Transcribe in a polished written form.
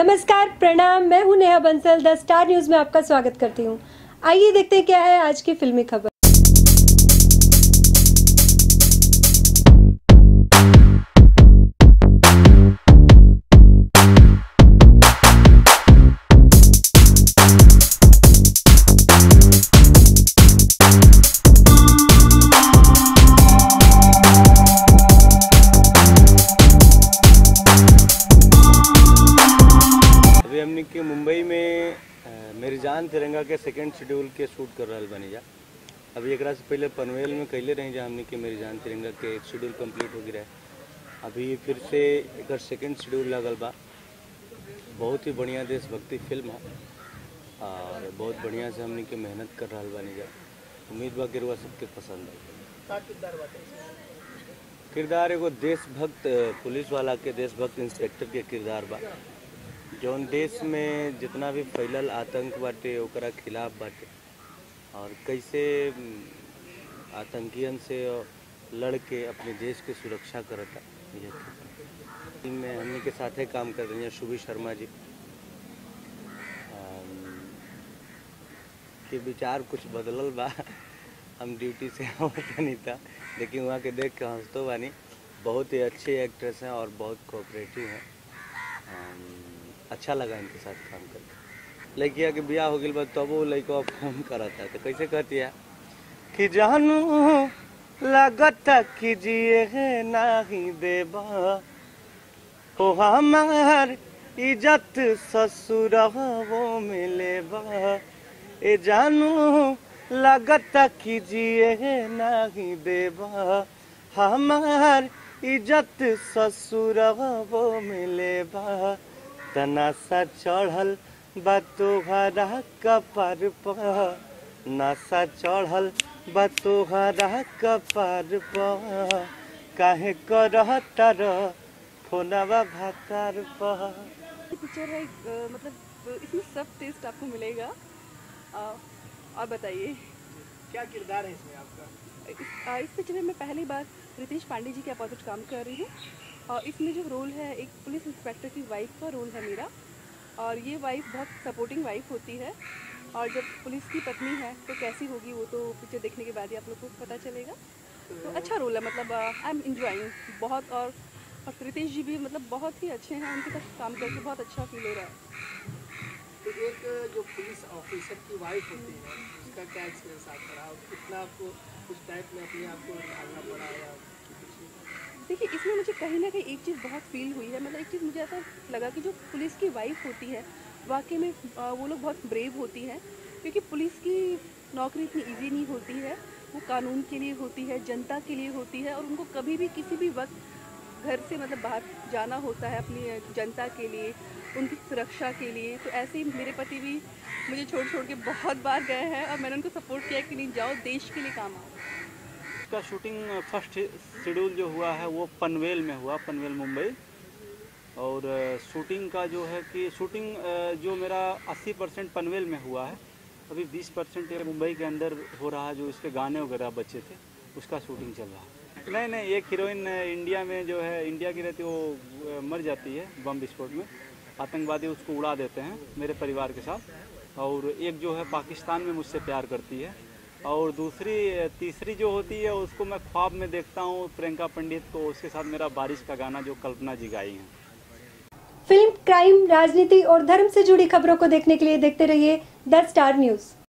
नमस्कार, प्रणाम। मैं हूं Neha Bansal. The Star News में आपका स्वागत करती हूं। आइए देखते हैं क्या है आज की फिल्मी खबर। हमने के मुंबई में मेरी जान तिरंगा के सेकेंड शेड्यूल के शूट कर रहा बनी जा। अभी एक से पहले पनवेल में कैले रही जा हमने के मेरी जान तिरंगा के एक शेड्यूल कंप्लीट हो गया है। अभी फिर से एक सेकेंड शेड्यूल लगल बा। बहुत ही बढ़िया देशभक्ति फिल्म है और बहुत बढ़िया से हमने के मेहनत कर रहा बनी जा। उम्मीद बा कि सबके पसंद है। किरदार एगो देशभक्त पुलिस वाला के, देशभक्त इंस्पेक्टर के किरदार बा, जौन देश में जितना भी फैलल आतंक बाटे ओकरा खिलाफ बाटे और कैसे आतंकियन से लड़ के अपने देश के सुरक्षा करता। टीम में हमने के साथ काम कर रही हैं शुभी शर्मा जी के विचार कुछ बदलल बा। हम ड्यूटी से नहीं था, लेकिन वहाँ के देख के हंसतो बानी। बहुत ही अच्छे एक्ट्रेस हैं और बहुत कोऑपरेटिव हैं। अच्छा लगा इनके साथ काम करके। लड़किया के ब्याह हो गया तब वो लड़का फोन करा था तो कैसे कहती है कि जानू लागत कीजिए नहीं देबा हो हमार इज्जत ससुर वो मिलेबा। ए जानू लागत कीजिए नहीं देबा हमार इज्जत ससुर वो मिलेबा। नशा चढ़ल बा तोहरा कपार पर, नशा चढ़ल बा तोहरा कपार पर, काहे करता रह फोनवा भातार पर। पिक्चर है मतलब इसमें सब टेस्ट आपको मिलेगा। और बताइए क्या किरदार है इसमें आपका? इस पिक्चर में मैं पहली बार रितेश पांडे जी के अपोजिट काम कर रही हूँ और इसमें जो रोल है एक पुलिस इंस्पेक्टर की वाइफ का रोल है मेरा। और ये वाइफ बहुत सपोर्टिंग वाइफ होती है और जब पुलिस की पत्नी है तो कैसी होगी वो तो पिक्चर देखने के बाद ही आप लोग को पता चलेगा। तो अच्छा रोल है, मतलब आई एम एंजॉइंग बहुत। और रितेश जी भी मतलब बहुत ही अच्छे हैं, उनके साथ काम करके बहुत अच्छा फील हो रहा है। तो एक जो पुलिस ऑफिसर की वाइफ होती है उसका क्या एक्सपीरियंस आपका रहा? कितना आपको उस टाइप में अपने आप को ढालना पड़ा या? देखिए इसमें मुझे कहीं ना कहीं एक चीज़ बहुत फील हुई है। मतलब एक चीज़ मुझे ऐसा लगा कि जो पुलिस की वाइफ होती है वाकई में वो लोग बहुत ब्रेव होती हैं, क्योंकि पुलिस की नौकरी इतनी इजी नहीं होती है। वो कानून के लिए होती है, जनता के लिए होती है और उनको कभी भी किसी भी वक्त घर से मतलब बाहर जाना होता है अपनी जनता के लिए, उनकी सुरक्षा के लिए। तो ऐसे ही मेरे पति भी मुझे छोड़ के बहुत बार गए हैं और मैंने उनको सपोर्ट किया कि नहीं जाओ, देश के लिए काम आओ। इसका शूटिंग फर्स्ट शेड्यूल जो हुआ है वो पनवेल में हुआ, पनवेल मुंबई। और शूटिंग का जो है कि शूटिंग जो मेरा 80% पनवेल में हुआ है, अभी 20% मुंबई के अंदर हो रहा है। जो इसके गाने वगैरह बच्चे थे उसका शूटिंग चल रहा है। नहीं, एक हीरोइन इंडिया में जो है इंडिया की रहती वो मर जाती है बम विस्फोट में, आतंकवादी उसको उड़ा देते हैं मेरे परिवार के साथ। और एक जो है पाकिस्तान में मुझसे प्यार करती है और तीसरी जो होती है उसको मैं ख्वाब में देखता हूँ, प्रियंका पंडित को। उसके साथ मेरा बारिश का गाना जो कल्पना जी गाई हैं। फिल्म, क्राइम, राजनीति और धर्म से जुड़ी खबरों को देखने के लिए देखते रहिए द स्टार न्यूज।